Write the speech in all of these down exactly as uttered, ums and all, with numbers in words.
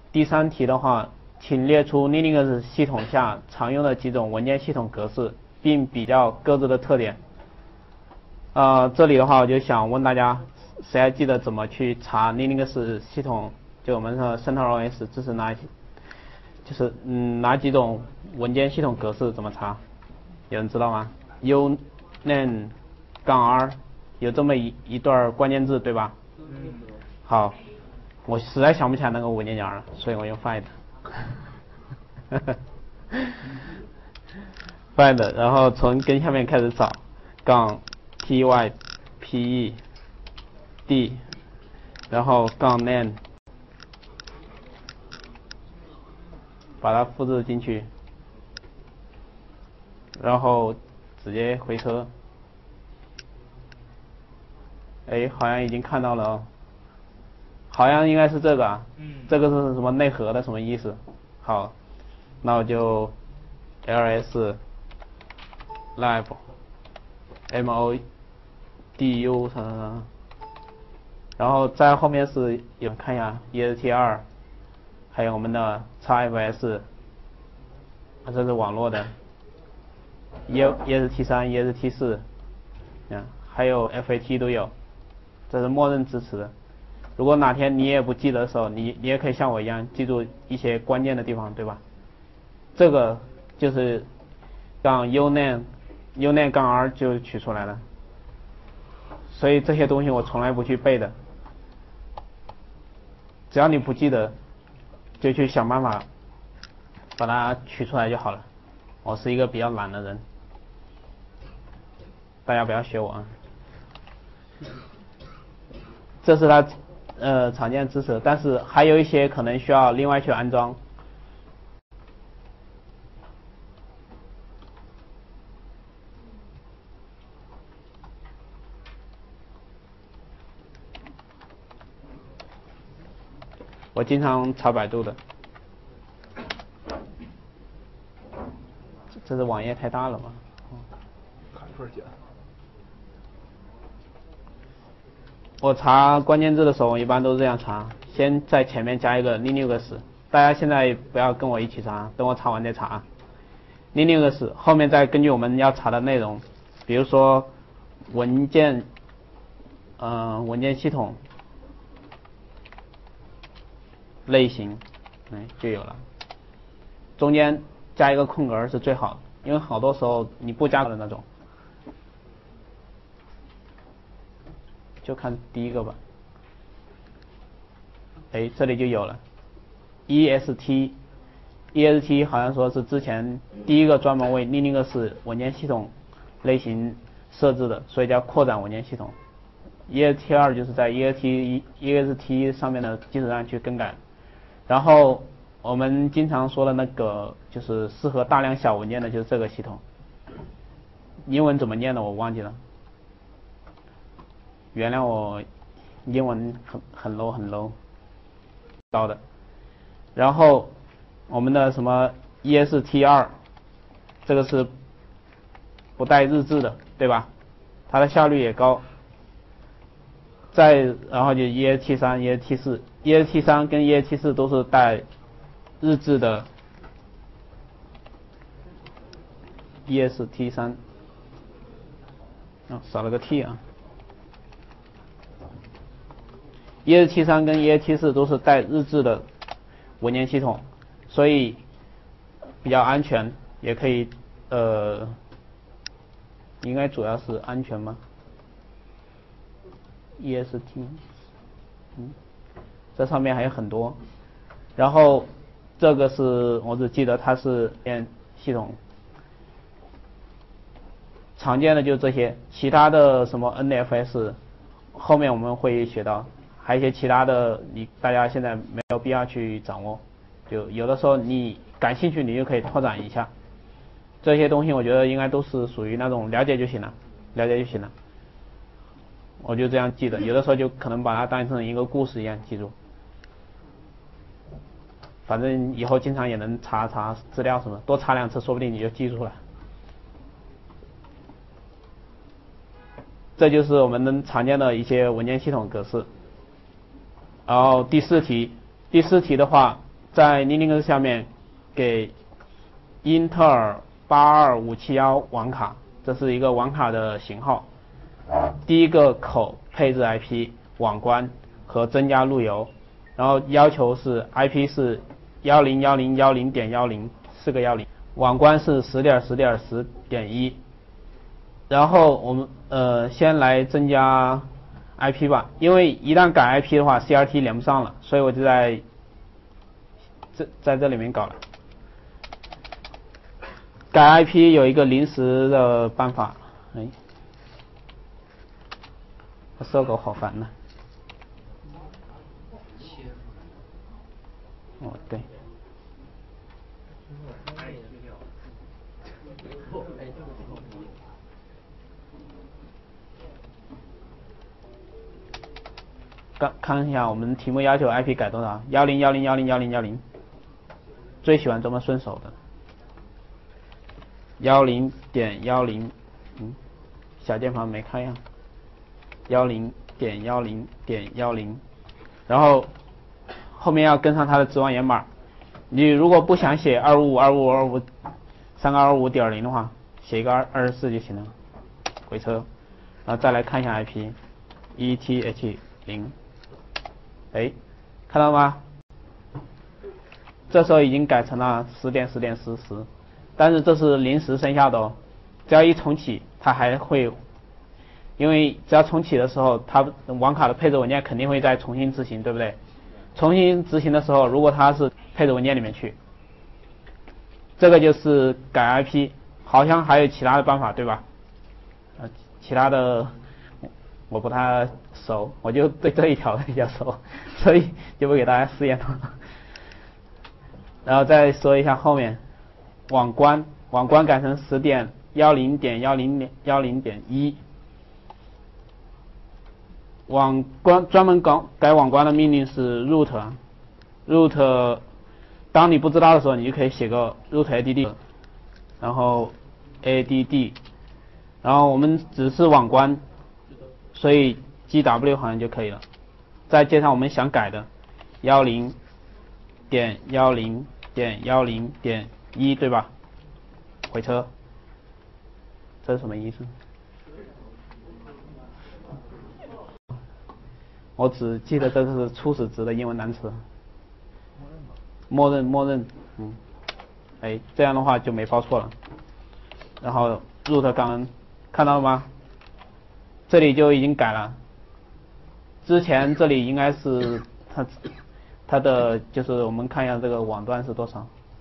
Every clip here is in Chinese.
第三题的话，请列出 Linux 系统下常用的几种文件系统格式，并比较各自的特点。呃，这里的话我就想问大家，谁还记得怎么去查 Linux 系统？就我们说 CentOS 支持哪些？就是嗯哪几种文件系统格式怎么查？有人知道吗 ？uname 杠 r 有这么一一段关键字对吧？嗯。好，我实在想不起来那个文件夹了，所以我用 find。find， 然后从根下面开始找，杠 py pe d， 然后杠 name， 把它复制进去，然后直接回车。哎，好像已经看到了哦，好像应该是这个啊，嗯，这个是什么内核的什么意思？好，那我就 ls lib mod u 啥啥啥，然后在后面是有看一下 E S T 二，还有我们的 X F S， 这是网络的 E S T 三 E S T 四， 嗯，还有 F A T 都有，这是默认支持的。如果哪天你也不记得的时候，你你也可以像我一样记住一些关键的地方，对吧？这个就是杠 uname uname 杠 r 就取出来了。所以这些东西我从来不去背的，只要你不记得，就去想办法把它取出来就好了。我是一个比较懒的人，大家不要学我啊。这是它呃常见支持，但是还有一些可能需要另外去安装。我经常查百度的，这是网页太大了吗？ 看出来。 我查关键字的时候，我一般都是这样查，先在前面加一个 Linux， 大家现在不要跟我一起查，等我查完再查。Linux 后面再根据我们要查的内容，比如说文件，嗯、呃，文件系统类型，哎，就有了。中间加一个空格是最好的，因为好多时候你不加的那种。就看第一个吧，哎，这里就有了 E S T E S T 好像说是之前第一个专门为 Linux 文件系统类型设置的，所以叫扩展文件系统。E S T 二就是在 E S T E S T 上面的基础上去更改。然后我们经常说的那个就是适合大量小文件的，就是这个系统。英文怎么念的我忘记了。原谅我英文很很 low 很 low 高的。然后我们的什么 E S T 二， 这个是不带日志的，对吧？它的效率也高。再然后就 E S T 三 E S T 四 E S T 三跟 E S T 四都是带日志的。 E S T 三， 哦，少了个 T 啊。E S T 三跟 E S T 四都是带日志的文件系统，所以比较安全，也可以呃，应该主要是安全吗 ？E S T， 嗯，这上面还有很多，然后这个是我只记得它是连系统，常见的就这些，其他的什么 N F S， 后面我们会学到。还有一些其他的，你大家现在没有必要去掌握，就有的时候你感兴趣，你就可以拓展一下。这些东西我觉得应该都是属于那种了解就行了，了解就行了。我就这样记得，有的时候就可能把它当成一个故事一样记住。反正以后经常也能查查资料什么，多查两次，说不定你就记住了。这就是我们能常见的一些文件系统格式。然后第四题，第四题的话， 在 Linux 下面给英特尔八二五七一网卡，这是一个网卡的型号。第一个口配置 I P 网关和增加路由，然后要求是 I P 是一零一零一零点一零四个一零，网关是十点十点十点一。然后我们呃先来增加 I P 吧，因为一旦改 I P 的话 ，C R T 连不上了，所以我就在这在这里面搞了。改 I P 有一个临时的办法，哎，搜狗好烦呐。哦，对。看看一下我们题目要求 I P 改多少？幺零幺零幺零幺零幺零，最喜欢这么顺手的。幺零点幺零，嗯，小键盘没开呀。幺零点幺零点幺零，然后后面要跟上它的指纹源码。你如果不想写二五五二五五二五三个二五点零的话，写一个二二十四就行了。回车，然后再来看一下 I P， E T H 零。哎，看到吗？这时候已经改成了十点十点十十，但是这是临时生效的哦。只要一重启，它还会，因为只要重启的时候，它网卡的配置文件肯定会再重新执行，对不对？重新执行的时候，如果它是配置文件里面去，这个就是改 I P， 好像还有其他的办法，对吧？呃，其他的。我不太熟，我就对这一条比较熟，所以就不给大家试验了。然后再说一下后面，网关，网关改成十点幺零点幺零点幺零点一。网关专门搞改网关的命令是 root，root， 当你不知道的时候，你就可以写个 root add， 然后 add， 然后我们只是网关。所以 G W 好像就可以了，再接上我们想改的幺零点幺零点幺零点一，对吧？回车，这是什么意思？我只记得这是初始值的英文单词。默认，默认，嗯，哎，这样的话就没报错了。然后 root 刚刚看到了吗？这里就已经改了，之前这里应该是它它的就是我们看一下这个网段是多少，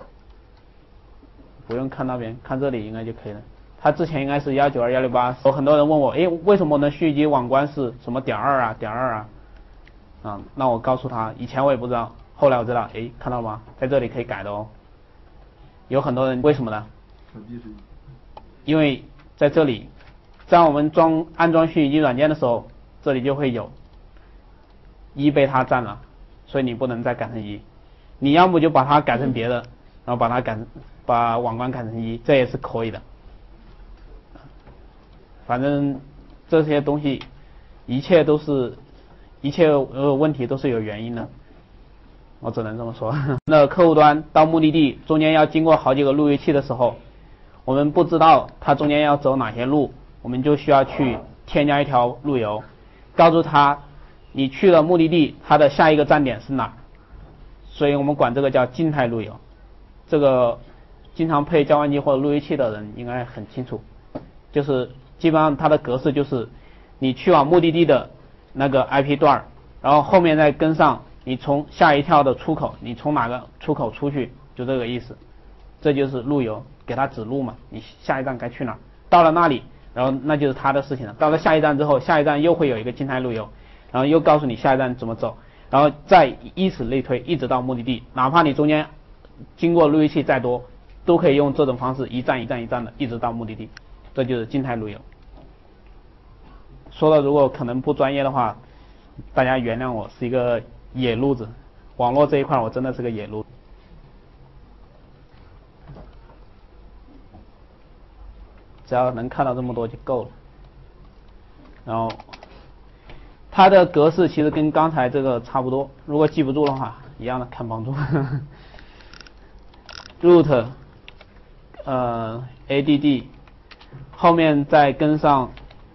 不用看那边，看这里应该就可以了。它之前应该是一九二一六八，有很多人问我，诶，为什么我的续集网关是什么点二啊点二啊？啊，那我告诉他，以前我也不知道，后来我知道，诶，看到吗？在这里可以改的哦。有很多人为什么呢？因为在这里。在我们装安装虚拟机软件的时候，这里就会有一被它占了，所以你不能再改成一。你要么就把它改成别的，然后把它改把网关改成一，这也是可以的。反正这些东西，一切都是一切呃问题都是有原因的，我只能这么说。那客户端到目的地中间要经过好几个路由器的时候，我们不知道它中间要走哪些路。我们就需要去添加一条路由，告诉他你去了目的地，它的下一个站点是哪，所以我们管这个叫静态路由。这个经常配交换机或者路由器的人应该很清楚，就是基本上它的格式就是你去往目的地的那个 I P 段，然后后面再跟上你从下一跳的出口，你从哪个出口出去，就这个意思。这就是路由，给他指路嘛，你下一站该去哪，到了那里。然后那就是他的事情了。到了下一站之后，下一站又会有一个静态路由，然后又告诉你下一站怎么走，然后再以此类推，一直到目的地。哪怕你中间经过路由器再多，都可以用这种方式一站一站一站的，一直到目的地。这就是静态路由。说的如果可能不专业的话，大家原谅我是一个野路子，网络这一块我真的是个野路子。只要能看到这么多就够了。然后它的格式其实跟刚才这个差不多，如果记不住的话， 一样的看帮助。root 呃 add 后面再跟上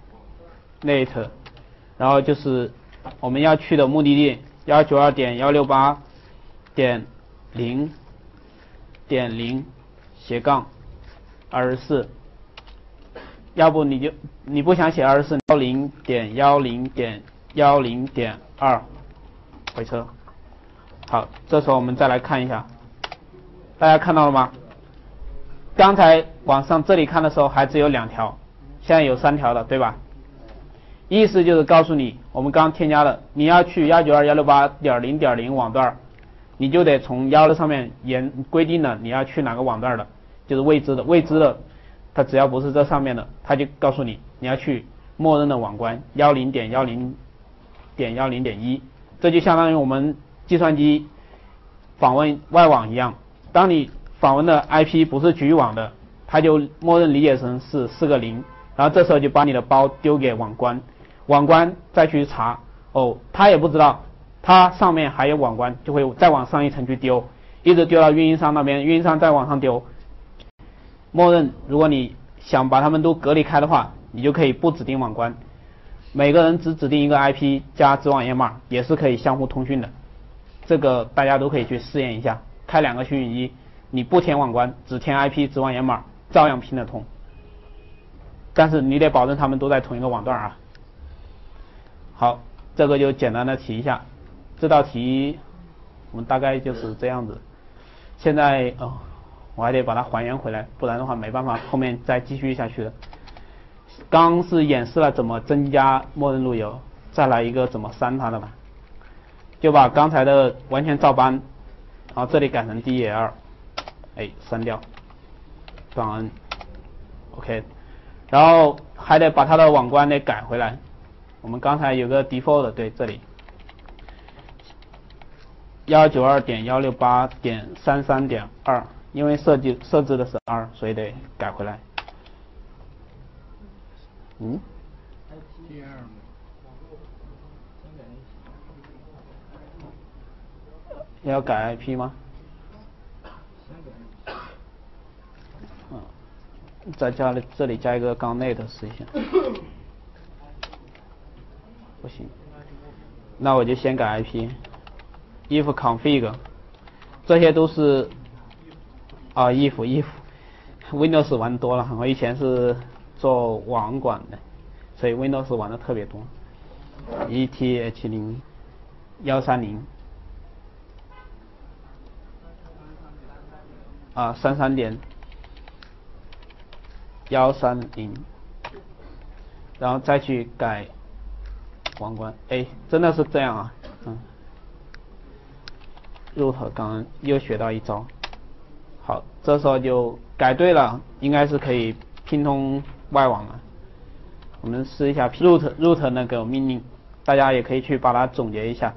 net， 然后就是我们要去的目的地 一九二点一六八点零点零斜杠二十四，要不你就你不想写二十四，幺零点幺零点幺零点二回车。好，这时候我们再来看一下，大家看到了吗？刚才往上这里看的时候还只有两条，现在有三条了，对吧？意思就是告诉你，我们刚添加了，你要去 一九二点一六八点零点零网段，你就得从幺的上面沿规定了你要去哪个网段的，就是未知的，未知的，它只要不是这上面的，它就告诉你你要去默认的网关 一零点一零点一零点一，这就相当于我们计算机访问外网一样，当你访问的 I P 不是局域网的，它就默认理解成是四个零，然后这时候就把你的包丢给网关，网关再去查，哦，他也不知道，它上面还有网关，就会再往上一层去丢，一直丢到运营商那边，运营商再往上丢。默认如果你想把它们都隔离开的话，你就可以不指定网关，每个人只指定一个 I P 加子网页码，也是可以相互通讯的。这个大家都可以去试验一下，开两个虚拟机，你不填网关，只填 I P 子网页码，照样拼得通。但是你得保证他们都在同一个网段啊。好，这个就简单的提一下，这道题我们大概就是这样子。现在哦，我还得把它还原回来，不然的话没办法后面再继续下去的。刚是演示了怎么增加默认路由，再来一个怎么删它的吧。就把刚才的完全照搬，然后这里改成 D L， 哎，删掉，杠 N， OK， 然后还得把它的网关得改回来。我们刚才有个 default， 对，这里 一九二点一六八点三三点二， 因为设计设置的是二，所以得改回来。嗯？要改 I P 吗？嗯，再加了这里加一个杠 net 试一下。不行，那我就先改 I P。if config， 这些都是啊 if if Windows 玩多了，我以前是做网管的，所以 Windows 玩的特别多。E T H 零一三零。啊，三三点幺三零，然后再去改网关，哎，真的是这样啊，嗯 ，root 刚刚又学到一招，好，这时候就改对了，应该是可以拼通外网了。我们试一下 root root 那个命令，大家也可以去把它总结一下。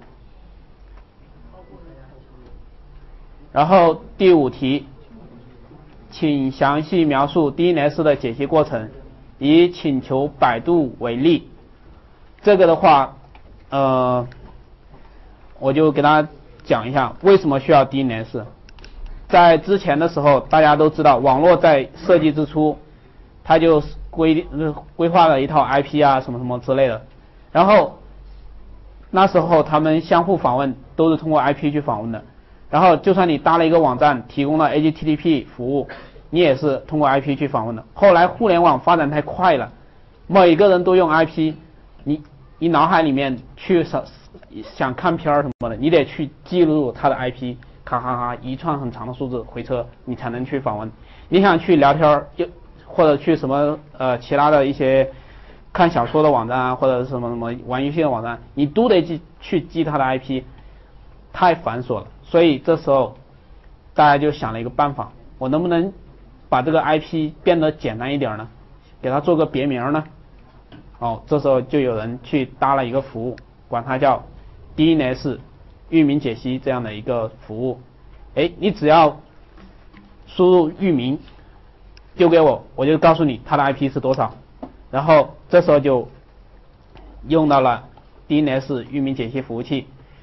然后第五题。请详细描述 D N S 的解析过程，以请求百度为例。这个的话，呃，我就给大家讲一下为什么需要 D N S。在之前的时候，大家都知道，网络在设计之初，它就规规划了一套 I P 啊，什么什么之类的。然后那时候他们相互访问都是通过 I P 去访问的。然后就算你搭了一个网站，提供了 H T T P 服务，你也是通过 I P 去访问的。后来互联网发展太快了，每个人都用 I P， 你你脑海里面去想想看片儿什么的，你得去记录它的 I P， 咔咔咔一串很长的数字回车，你才能去访问。你想去聊天就或者去什么呃其他的一些看小说的网站啊，或者是什么什么玩游戏的网站，你都得记去记它的 I P， 太繁琐了。所以这时候大家就想了一个办法，我能不能把这个 I P 变得简单一点呢？给它做个别名呢？哦，这时候就有人去搭了一个服务，管它叫 D N S 域名解析这样的一个服务。哎，你只要输入域名丢给我，我就告诉你它的 I P 是多少。然后这时候就用到了 D N S 域名解析服务器。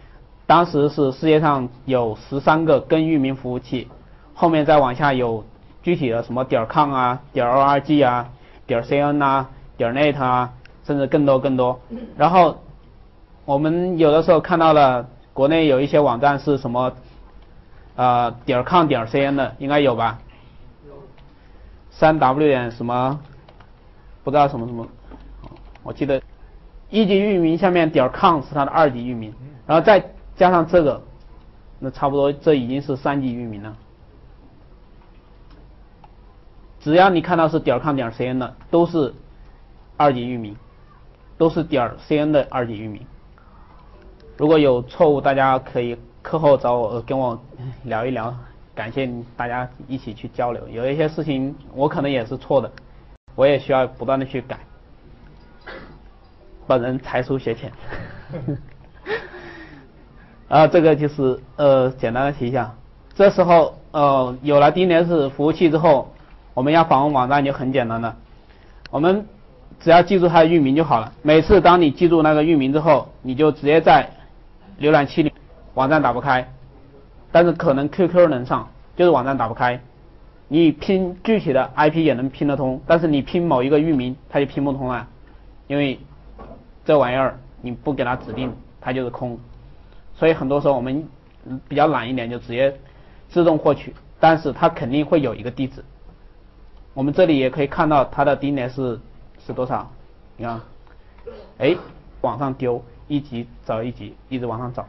当时是世界上有十三个根域名服务器，后面再往下有具体的什么点 com 啊、点 org 啊、点 cn 啊、点 net 啊，甚至更多更多。然后我们有的时候看到了国内有一些网站是什么呃点 com 点 cn 的，应该有吧？三 w 点什么不知道什么什么，我记得一级域名下面点 com 是它的二级域名，然后再加上这个，那差不多这已经是三级域名了。只要你看到是点 com 点 cn 的，都是二级域名，都是点 cn 的二级域名。如果有错误，大家可以课后找我跟我聊一聊，感谢大家一起去交流。有一些事情我可能也是错的，我也需要不断的去改。本人才疏学浅。啊，这个就是呃简单的提一下。这时候呃有了 D N S 服务器之后，我们要访问网站就很简单了，我们只要记住它的域名就好了。每次当你记住那个域名之后，你就直接在浏览器里网站打不开，但是可能 Q Q 能上，就是网站打不开。你拼具体的 I P 也能拼得通，但是你拼某一个域名它就拼不通了，因为这玩意儿你不给它指定它就是空。所以很多时候我们比较懒一点，就直接自动获取，但是它肯定会有一个地址。我们这里也可以看到它的 D N S 是多少，你看，哎，往上丢，一级找一级，一直往上找。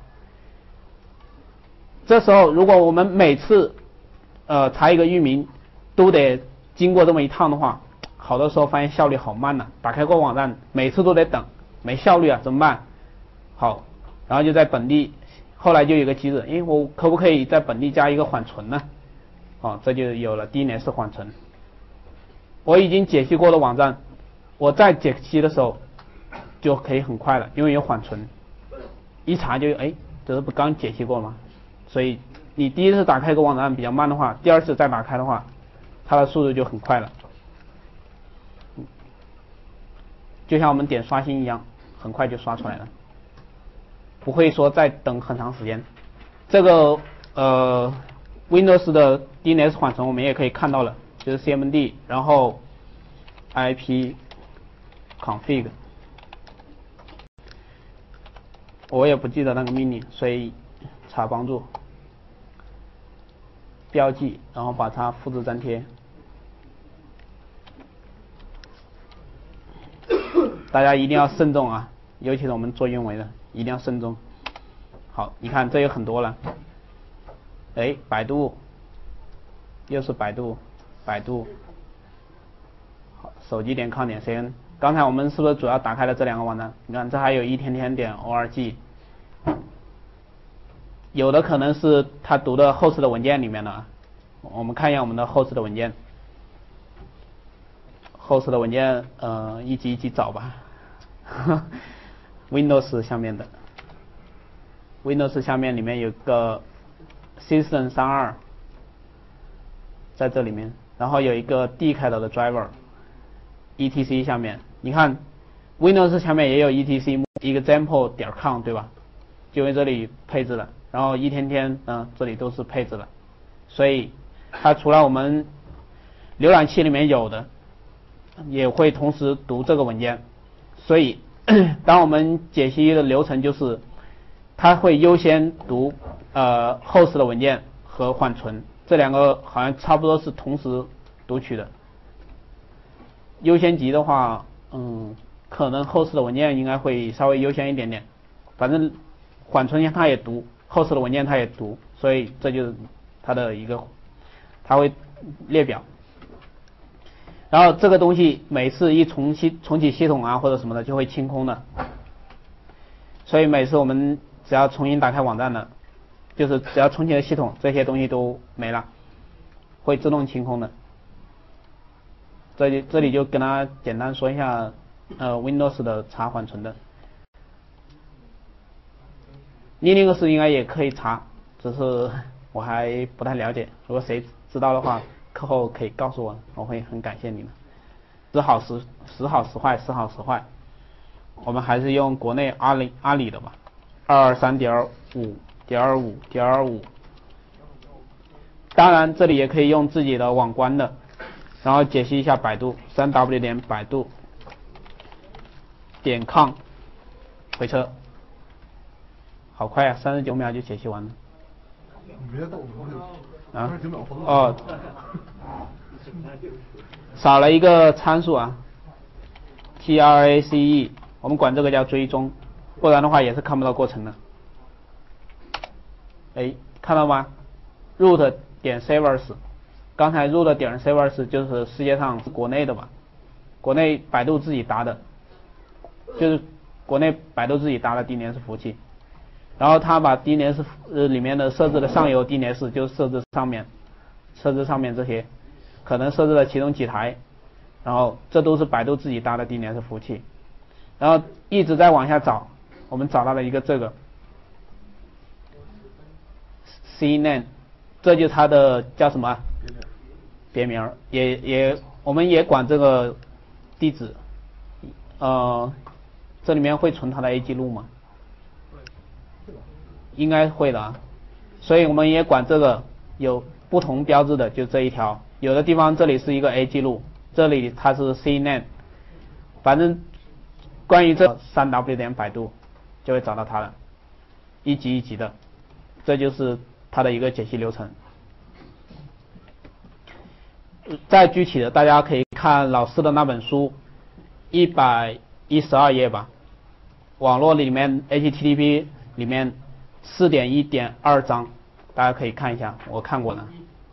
这时候如果我们每次呃查一个域名都得经过这么一趟的话，好多时候发现效率好慢呐、啊。打开过网站，每次都得等，没效率啊，怎么办？好，然后就在本地，后来就有个机制，诶，我可不可以在本地加一个缓存呢？哦，这就有了 D N S 缓存。我已经解析过的网站，我再解析的时候就可以很快了，因为有缓存，一查就哎，这不刚解析过吗？所以你第一次打开一个网站比较慢的话，第二次再打开的话，它的速度就很快了。就像我们点刷新一样，很快就刷出来了，不会说再等很长时间。这个呃 Windows 的 D N S 缓存我们也可以看到了，就是 C M D， 然后 I P config， 我也不记得那个命令，所以查帮助标记，然后把它复制粘贴。大家一定要慎重啊，尤其是我们做运维的，一定要慎重。好，你看这有很多了，哎，百度，又是百度，百度，好，手机点 com 点 cn， 刚才我们是不是主要打开了这两个网站？你看这还有一天天点 org， 有的可能是他读的 host 的文件里面的，我们看一下我们的 host 的文件。host 的文件呃一级一级找吧。Windows 下面的 Windows 下面里面有个 System 三十二在这里面，然后有一个 D 开头的 driver E T C 下面，你看 Windows 下面也有 E T C example 点 com 对吧，就在这里配置了，然后一天天嗯、呃、这里都是配置了，所以它除了我们浏览器里面有的，也会同时读这个文件。所以当我们解析的流程就是，它会优先读呃 host 的文件和缓存，这两个好像差不多是同时读取的。优先级的话，嗯，可能 host 的文件应该会稍微优先一点点，反正缓存它也读 host 的文件它也读，所以这就是它的一个，它会列表。然后这个东西每次一重启重启系统啊或者什么的就会清空的，所以每次我们只要重新打开网站了，就是只要重启了系统，这些东西都没了，会自动清空的。这里这里就跟大家简单说一下呃 Windows 的查缓存的。Linux 应该也可以查，只是我还不太了解，如果谁知道的话课后可以告诉我，我会很感谢你们。时好时时好时坏，时好时坏。我们还是用国内阿里阿里的吧，二二三点五点二五点二五。当然这里也可以用自己的网关的，然后解析一下百度，三 w 点百度点 com 回车，好快啊，三十九秒就解析完了。 你别逗我， 啊三十九秒疯了。 哦，少了一个参数啊 ，trace， 我们管这个叫追踪，不然的话也是看不到过程的。哎，看到吗 ？root 点 servers， 刚才 root 点 servers 就是世界上国内的吧？国内百度自己搭的，就是国内百度自己搭的 D N S 服务器。然后他把 D N S 呃里面的设置的上游 D N S 就设置上面，设置上面这些，可能设置了其中几台，然后这都是百度自己搭的 D N S 服务器。然后一直在往下找，我们找到了一个这个 C N A N， 这就是它的叫什么别名，也也我们也管这个地址，呃，这里面会存它的 A 记录吗？应该会的啊，所以我们也管这个有不同标志的，就这一条，有的地方这里是一个 A 记录，这里它是 C N A N， 反正关于这三 w 点百度就会找到它了，一级一级的，这就是它的一个解析流程。再具体的，大家可以看老师的那本书，一百一十二页吧，网络里面 H T T P 里面 四点一点二 章，大家可以看一下，我看过了。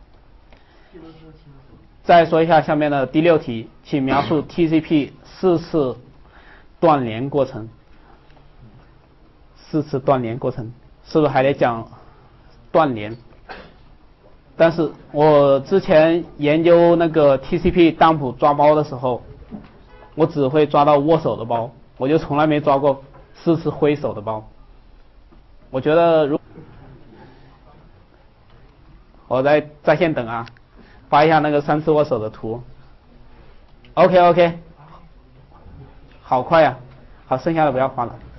再说一下下面的第六题，请描述 T C P 四次断联过程。四次断联过程，是不是还得讲断联？但是我之前研究那个 T C P dump 抓包的时候，我只会抓到握手的包，我就从来没抓过四次挥手的包。我觉得如我在在线等啊，发一下那个三次握手的图。OK OK， 好快呀、啊，好，剩下的不要发了。